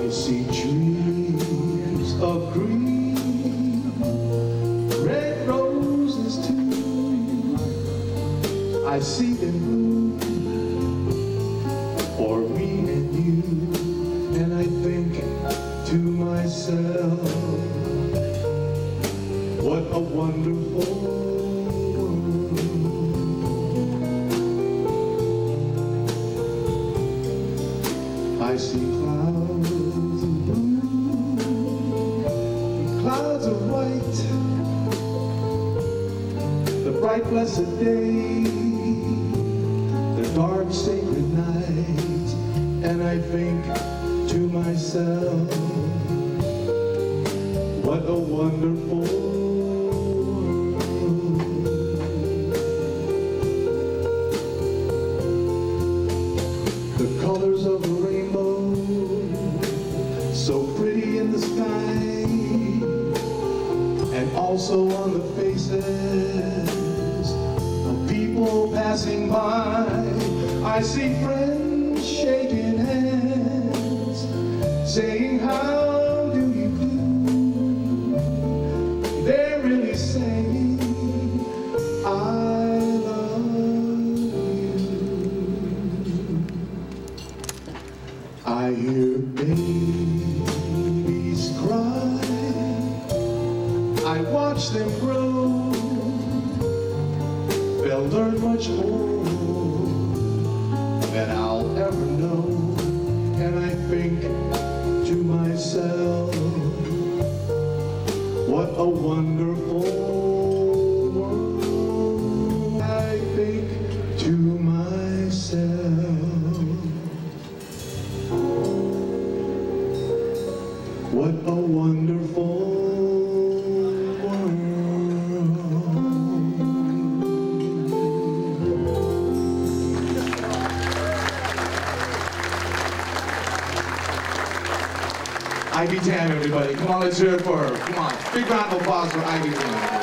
I see trees of green, red roses too. I see them bloom for me and you, and I think to myself, what a wonderful world. I see clouds of blue, clouds of white, the bright blessed day, the dark sacred night, and I think to myself, what a wonderful world. The colors of the rainbow, so pretty in the sky, and also on the faces of people passing by. I see friends shaking hands, saying, how do you do? They're really saying, I love you. I hear babies cry, I watch them grow. They'll learn much more than I'll ever know, and I think to myself, what a wonderful world. I think to myself, what a wonderful world. Ivy Tam, everybody. Come on, let's hear it for her. Come on. Big round of applause for Ivy Tam.